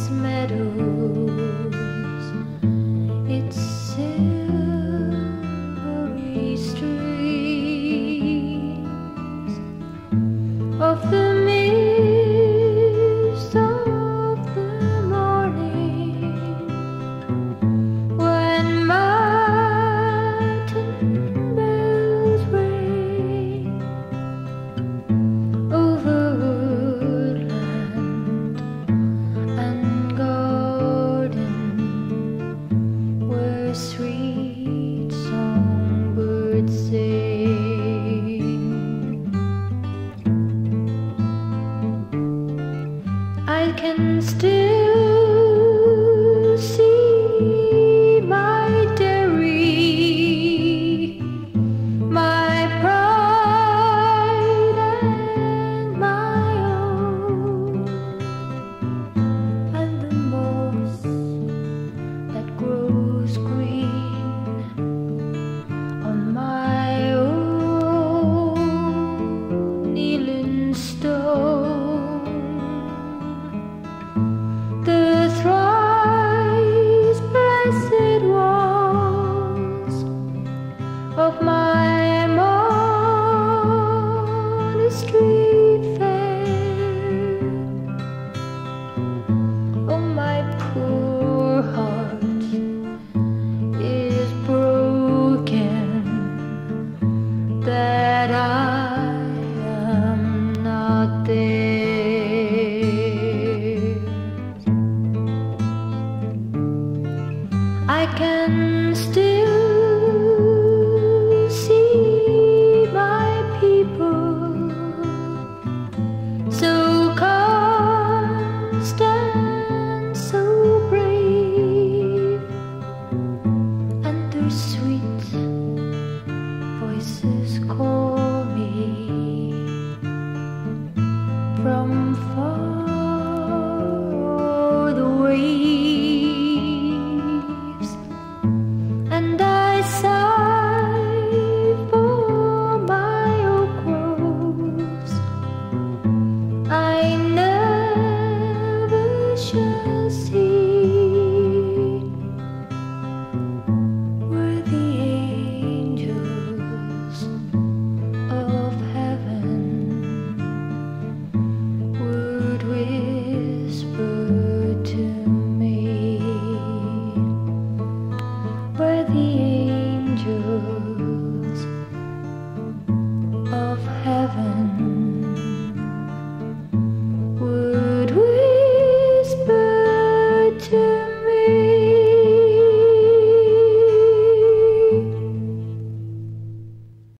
its meadows, its silvery streams of the mist of the morning, when matin bells ring over woodland and garden, where sweet songbirds sing. I can still see my dairy, my pride and my own, and the moss that grows green on my own kneeling stone. The thrice blessed walls of my monastery fair. Oh, my poor heart is broken that I am not there. I can still see my people, so constant, so brave, and their sweet voices call me from far the waves, and I sigh for my oak groves I never shall see.